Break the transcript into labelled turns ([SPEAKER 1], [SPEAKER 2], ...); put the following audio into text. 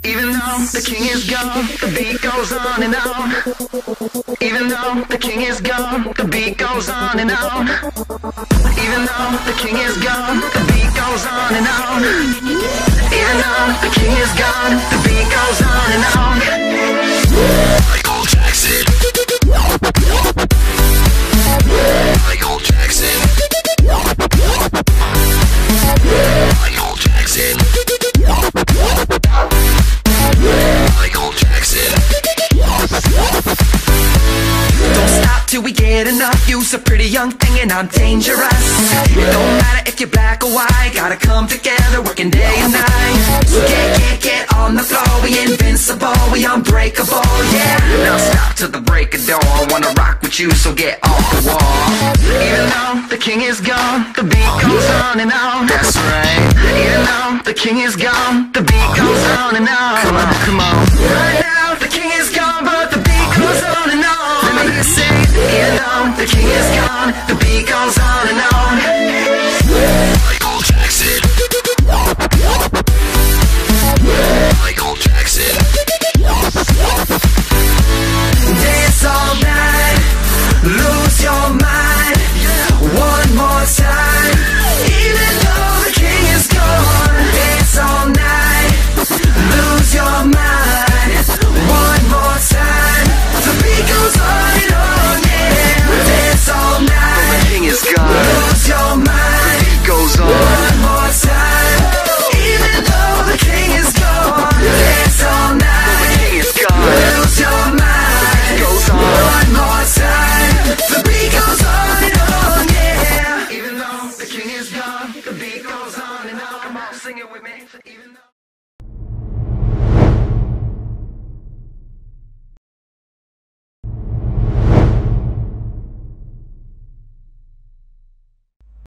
[SPEAKER 1] Even though the king is gone, the beat goes on and on. Even though the king is gone, the beat goes on and on. Even though the king is gone, the beat goes on and on. Even though the king is gone, the beat goes on and on. Michael Jackson. Michael Jackson. Michael Jackson. Michael Jackson. Don't stop till we get enough. You's a pretty young thing and I'm dangerous. It don't matter if you're black or white. Gotta come together, working day and night. So get on the floor. We invincible, we unbreakable, yeah. Now stop till the break of dawn. I wanna rock with you, so get off the wall. Even though the king is gone, the beat goes on and on. That's right. Even though the king is gone, the beat goes on and on. Come on, come on. Right now, the king is gone.